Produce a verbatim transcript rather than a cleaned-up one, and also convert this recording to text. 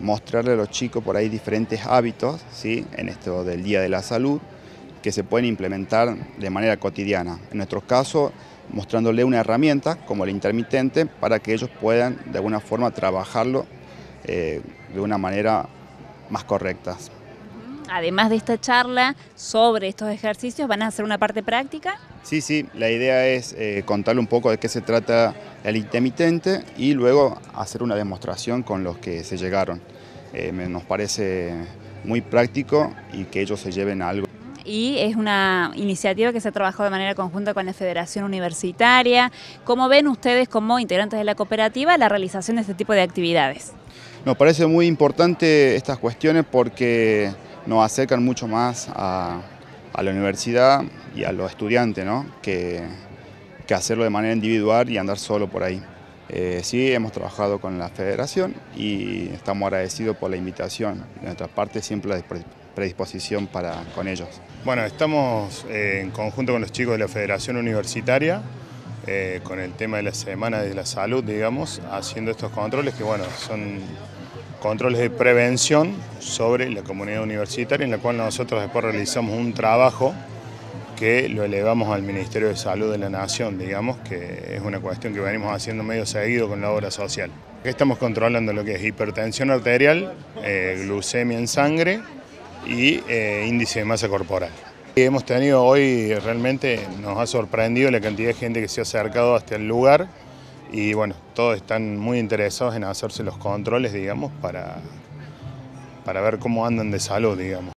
mostrarle a los chicos por ahí diferentes hábitos, ¿sí?, en esto del Día de la Salud, que se pueden implementar de manera cotidiana. En nuestro caso, mostrándole una herramienta como el intermitente para que ellos puedan de alguna forma trabajarlo eh, de una manera más correcta. Además de esta charla sobre estos ejercicios, ¿van a hacer una parte práctica? Sí, sí, la idea es eh, contarle un poco de qué se trata el intermitente y luego hacer una demostración con los que se llegaron. Eh, nos parece muy práctico y que ellos se lleven algo. Y es una iniciativa que se ha trabajado de manera conjunta con la Federación Universitaria. ¿Cómo ven ustedes como integrantes de la cooperativa la realización de este tipo de actividades? Nos parece muy importante estas cuestiones porque nos acercan mucho más a, a la universidad y a los estudiantes, ¿no?, que, que hacerlo de manera individual y andar solo por ahí. Eh, sí, hemos trabajado con la federación y estamos agradecidos por la invitación. De nuestra parte siempre la predisposición para, con ellos. Bueno, estamos eh, en conjunto con los chicos de la Federación Universitaria, eh, con el tema de la Semana de la Salud, digamos, haciendo estos controles que, bueno, son controles de prevención sobre la comunidad universitaria, en la cual nosotros después realizamos un trabajo que lo elevamos al Ministerio de Salud de la Nación, digamos, que es una cuestión que venimos haciendo medio seguido con la obra social. Estamos controlando lo que es hipertensión arterial, eh, glucemia en sangre y eh, índice de masa corporal. Y hemos tenido hoy, realmente nos ha sorprendido la cantidad de gente que se ha acercado hasta el lugar y bueno, todos están muy interesados en hacerse los controles, digamos, para, para ver cómo andan de salud, digamos.